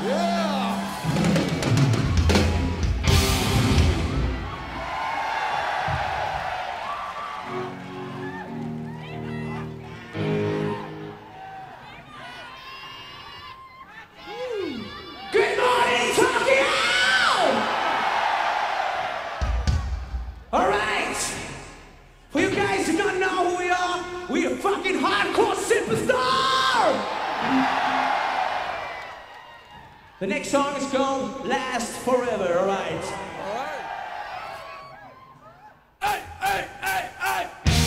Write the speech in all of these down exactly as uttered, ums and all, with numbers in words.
The next song is called Last Forever, alright? Alright. Hey, hey, hey, hey!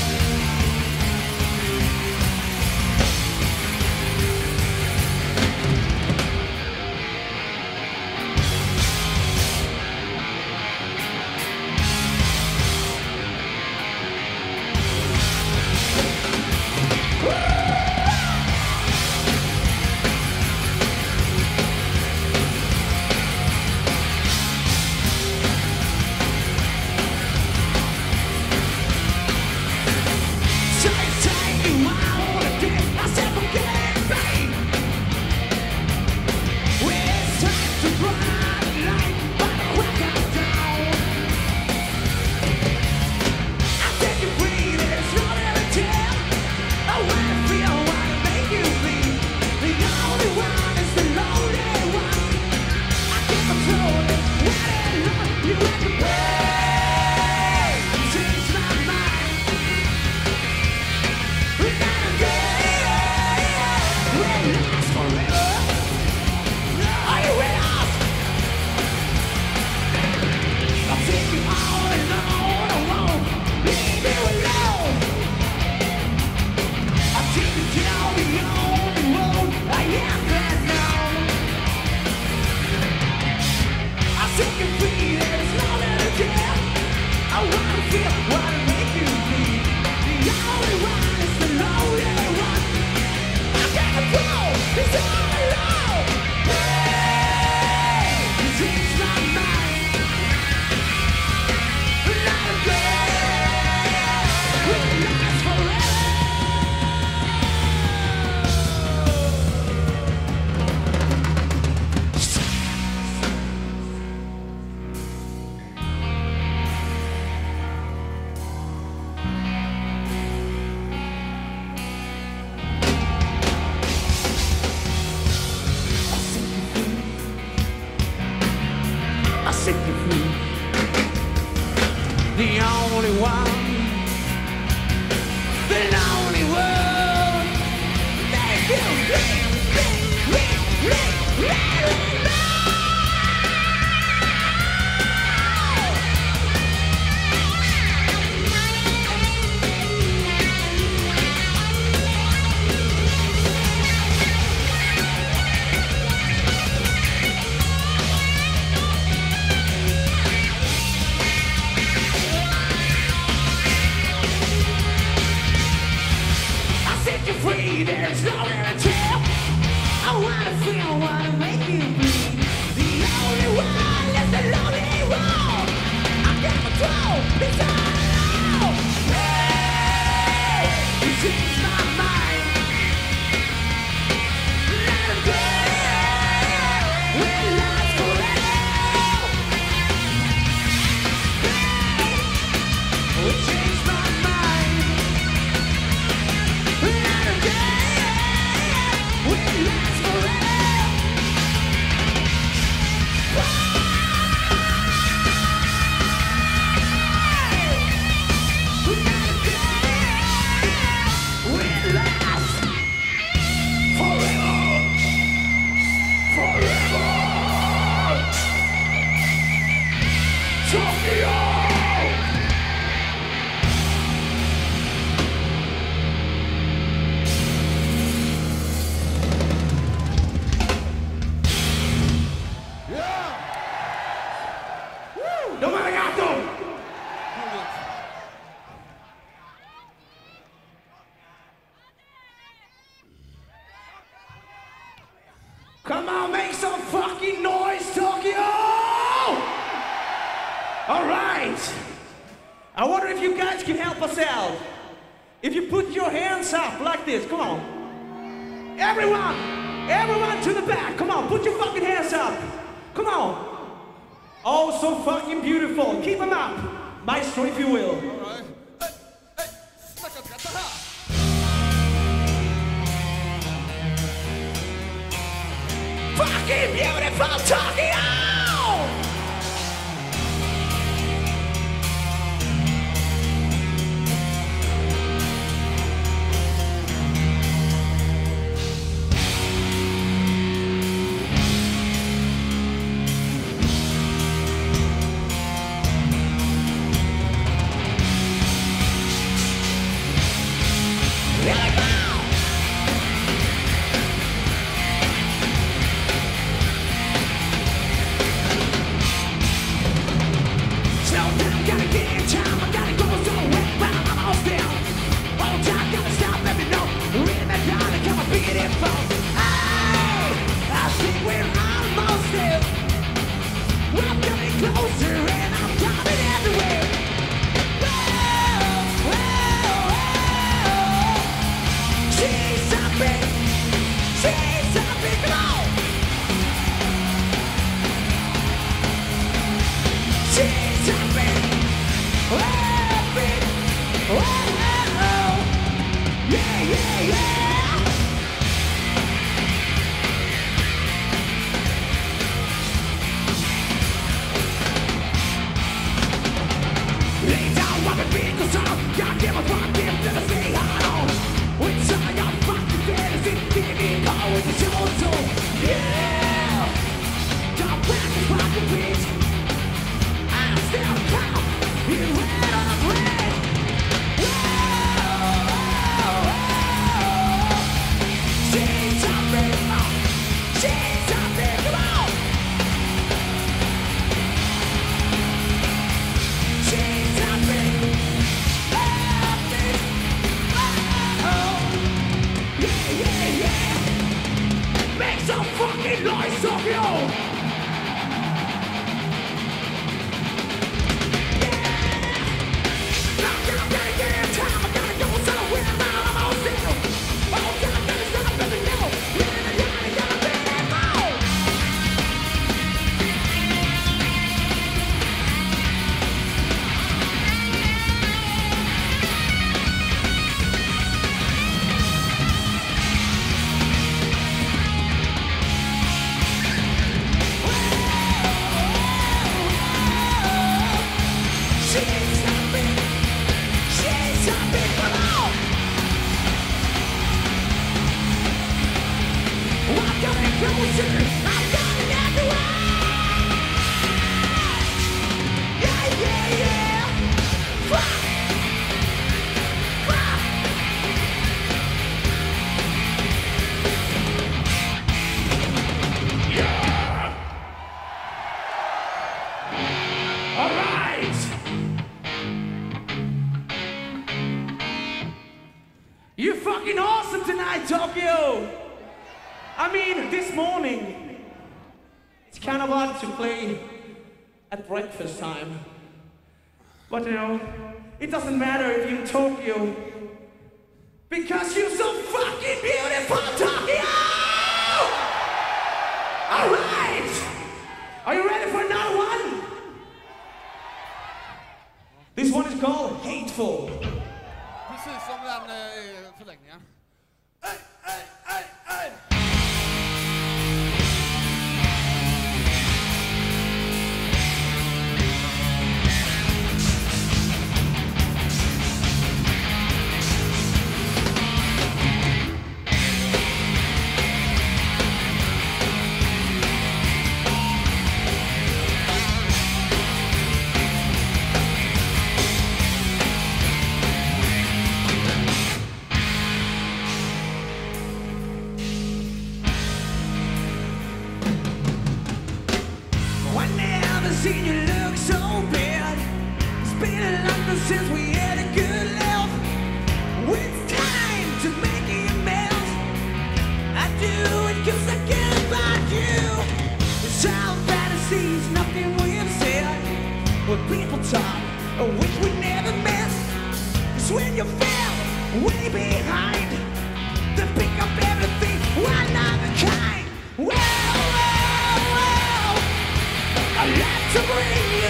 Set you free. The only one, the only one that you bring, bring, bring, bring, bring. There's nowhere to tell. I wanna feel, I wanna make you bleed. The only one is the lonely one. I can't control, it's all alone. Hey, you change my mind. Let it go. We'll last forever. Hey, we change my mind. Let it go. Come on, make some fucking noise, Tokyo! All right. I wonder if you guys can help us out. If you put your hands up like this, come on. Everyone, everyone to the back, come on, put your fucking hands so fucking beautiful. Keep them up. Maestro, if you will. Alright. Hey, hey, snacka skatta här. Fucking beautiful Tokyo! You're fucking awesome tonight, Tokyo! I mean, this morning, it's kind of hard to play at breakfast time. But you know, it doesn't matter if you're in Tokyo, because you're so fucking beautiful, Tokyo! Alright! Are you ready for another one? This one is called Hateful. Precis som den eh, förlängningen. Ey, ey, ey, ey. Seen you look so bad. It's been a long time since we had a good laugh. It's time to make you amends. I do it cause I care about you. It's all fantasies, nothing we've said. When people talk, I wish we never missed. It's when you fell way behind. They pick up everything, one of a kind. Well, well, well, I like to bring you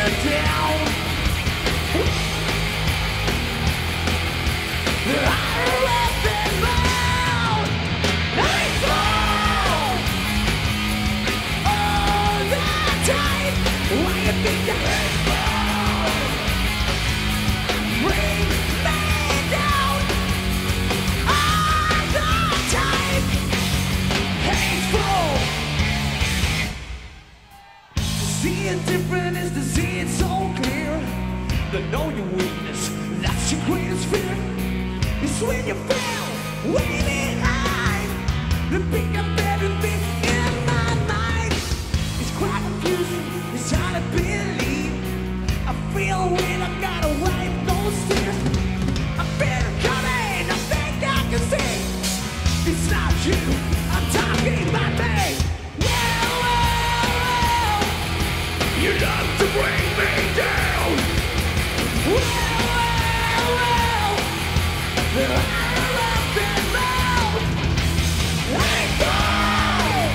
See it different is to see it so clear. To know your weakness, that's your greatest fear. It's when you feel way behind. The pick up everything in my mind. It's quite confusing, it's hard to believe. I feel when I gotta wipe those tears. I feel it coming, I think I can see. It's not you, I'm talking about me. Well, well, well. You love to bring me down. Well, well, well. I'm up and down. I fall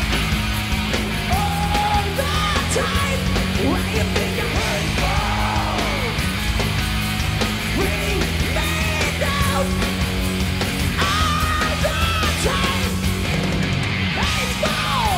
all the time. Why you think I'm hateful? Bring me down all the time. Hateful.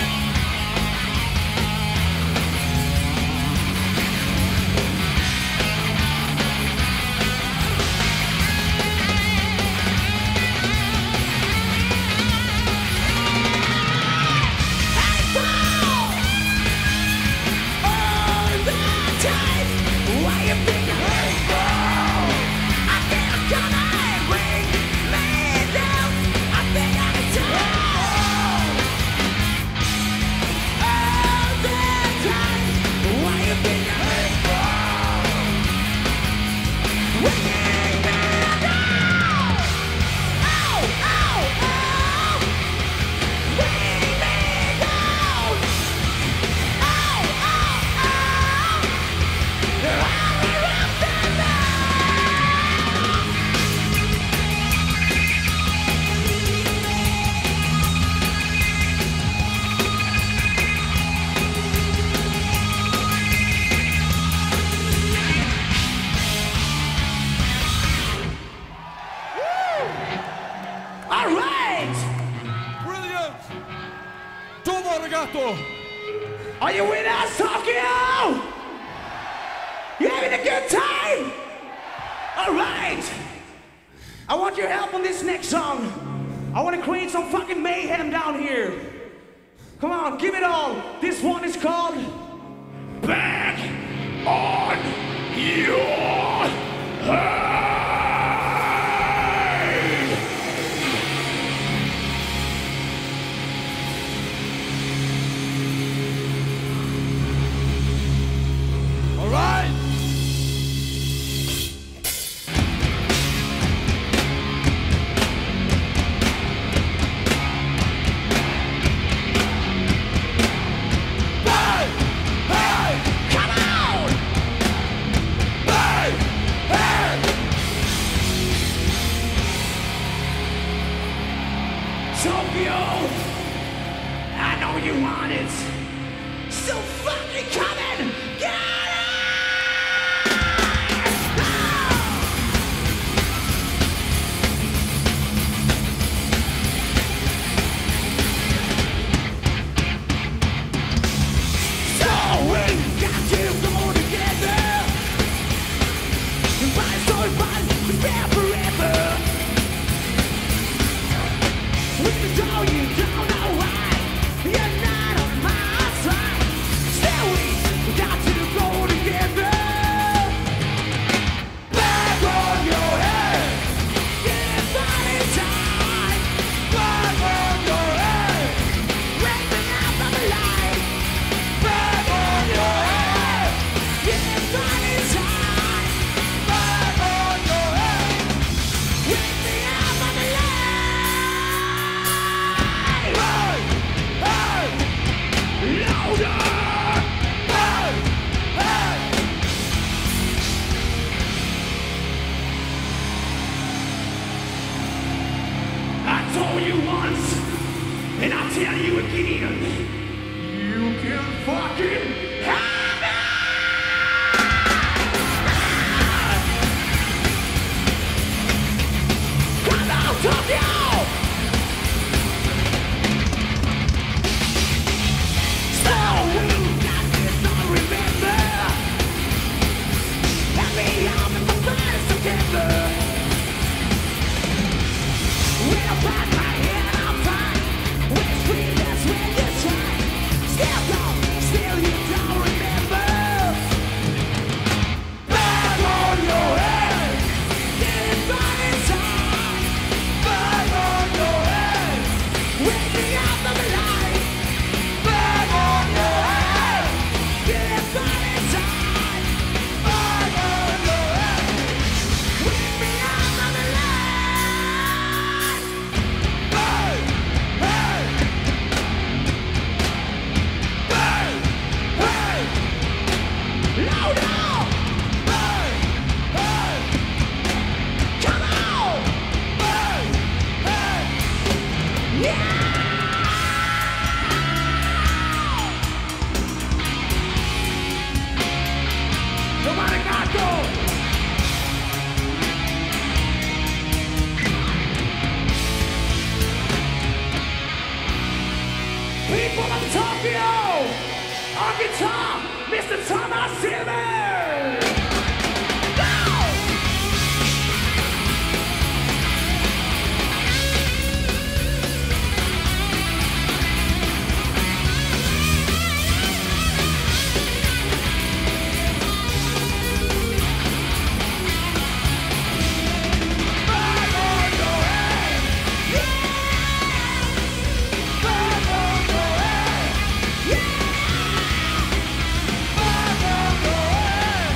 All right! Brilliant! Domo arigato! Are you with us, Tokyo? You having a good time? All right! I want your help on this next song. I want to create some fucking mayhem down here. Come on, give it all. This one is called Back on Your Head. All right! Hey! Hey! Come on! Hey! Hey! Tokyo! I know you want it. Still fucking coming! Get it! So we got to go together. And find so fun to spare forever. Even though you don't know why, you're not on my side. Still we got to go together. Back on your head. Get body time. Back on your head. Wake me up of the light. Back on your head. Get body time. Back on your head. Wake me up of the light. Hey! Hey! Louder! Hey! Hey! I told you once, and I'll tell you again. You can fucking have it! Come on, Tokyo! So we guitar, Mister Thomas Silver! Yeah!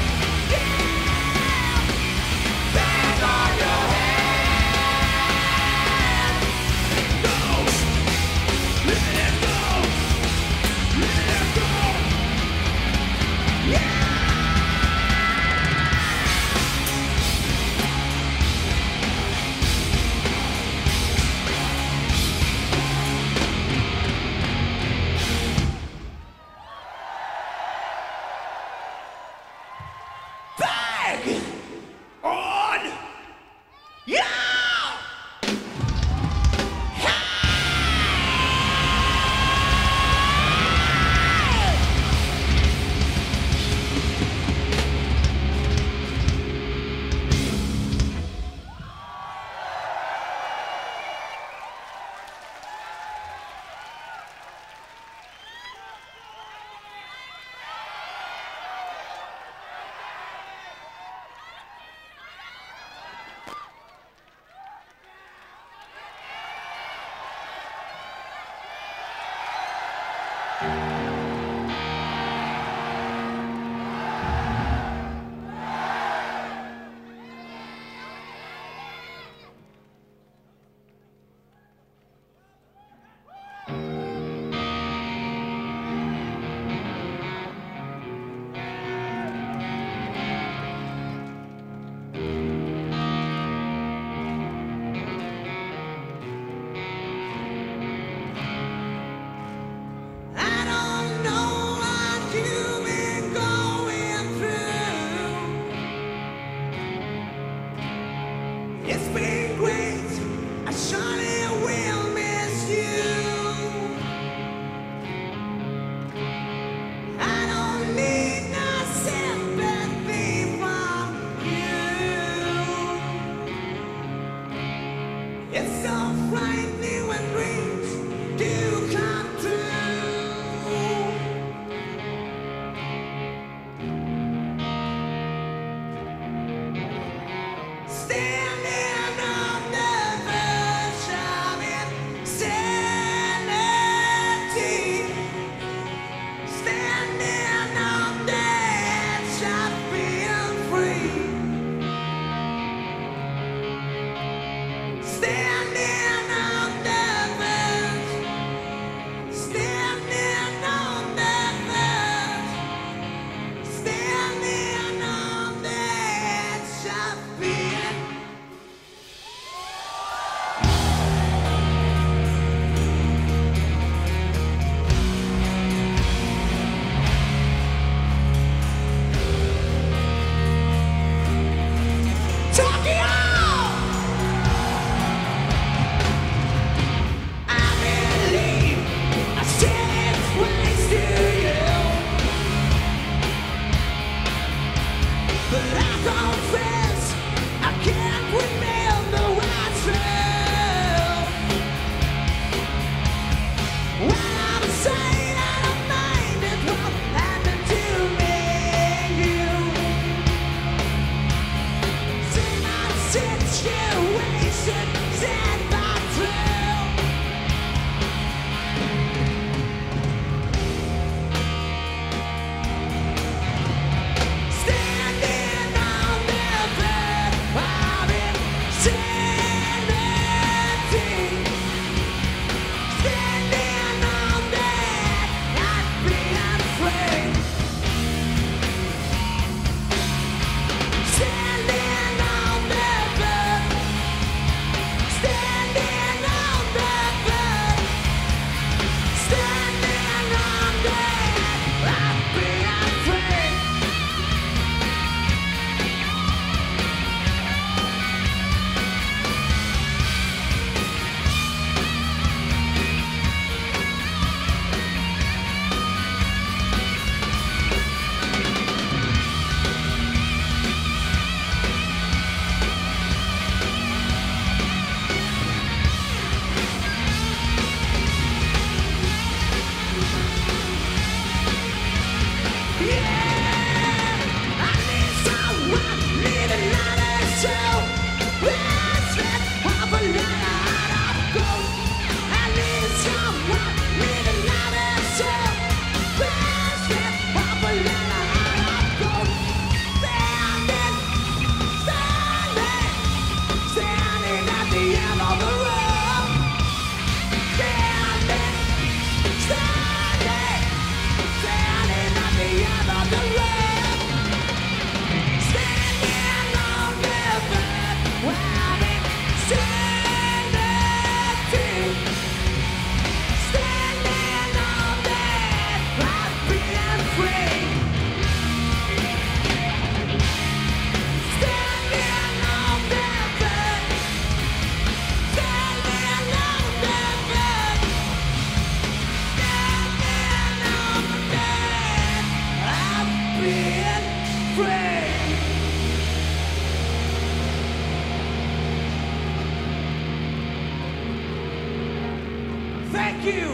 Thank you.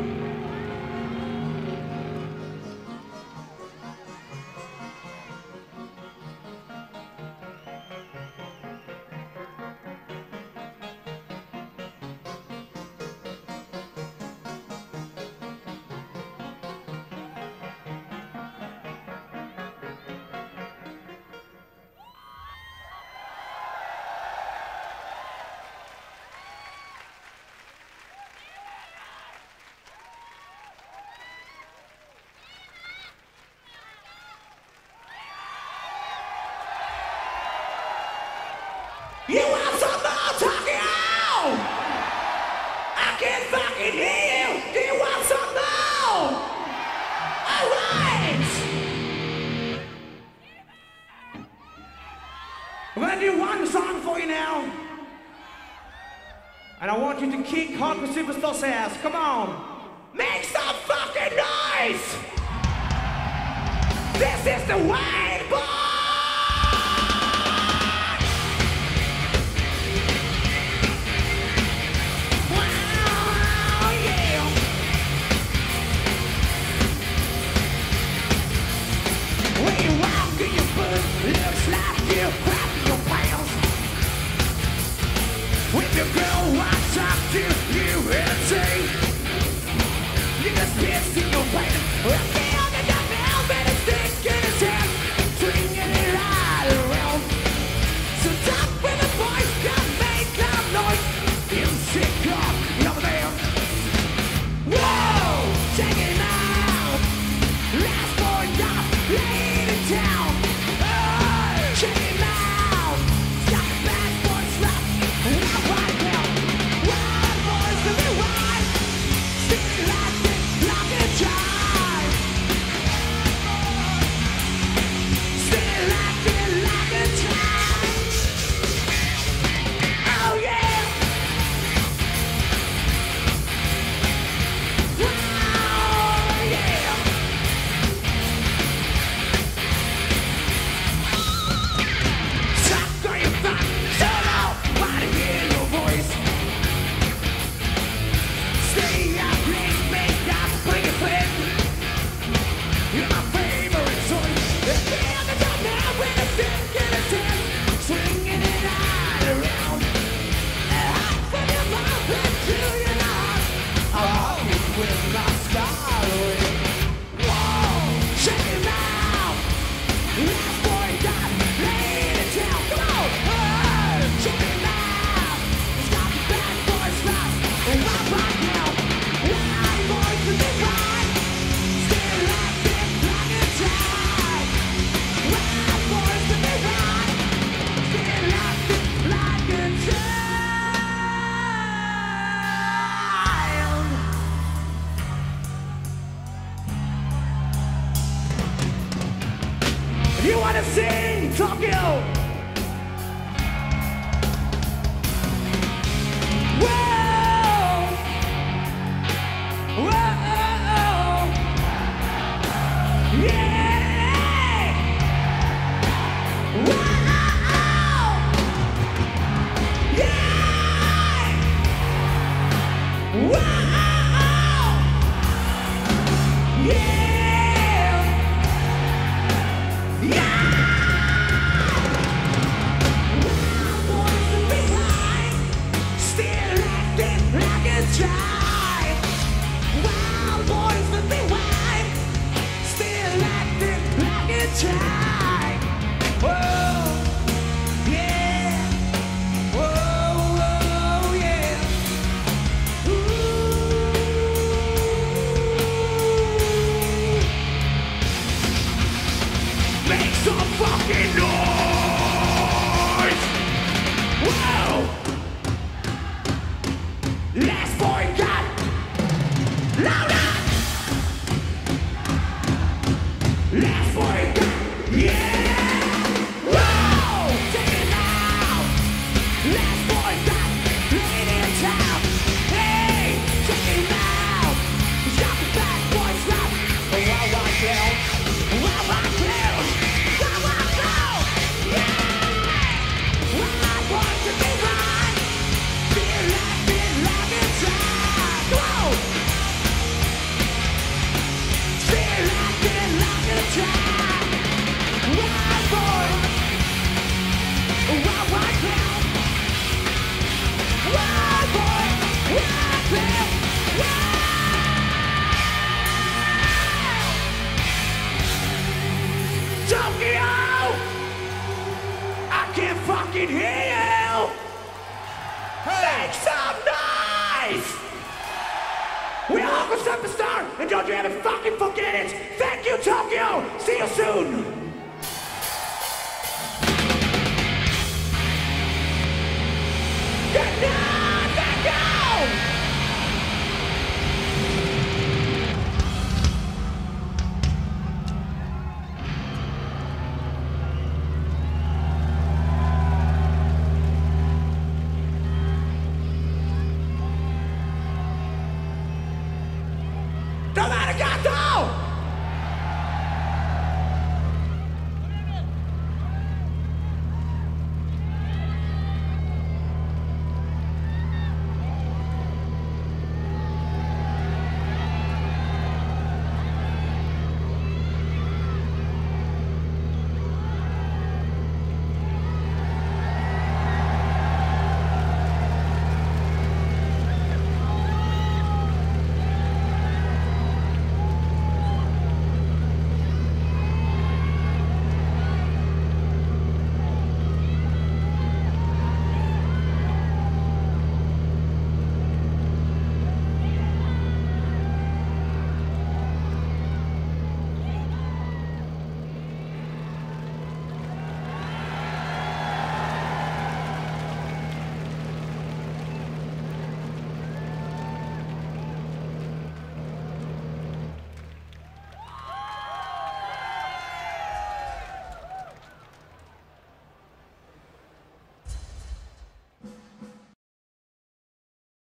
You want some more Tokyo? I can't fucking hear you. Do you want some more? Alright. I'm gonna do one song for you now. And I want you to kick Hardcore Superstar's ass. Come on. Make some fucking noise. This is the way, boy. Looks like you're crapping your pants. With your girl walks up to you and say, you just pissed in your pants. Well, feel the dumbbell, but it's stick in his hand, swinging it right around. So talk with the voice, don't make loud noise. You sick off over there. Whoa, check it out. Last boy up, laid it down. Check him out! Stop the bad boys left and I'm right now. Wild boys to be wild. Still like it, like a child. Still like it, like a child. Oh yeah! Wow, yeah! You wanna sing Tokyo? Whoa! Whoa! Yeah! Whoa! Yeah! Whoa! Yeah! Superstar, and don't you ever fucking forget it!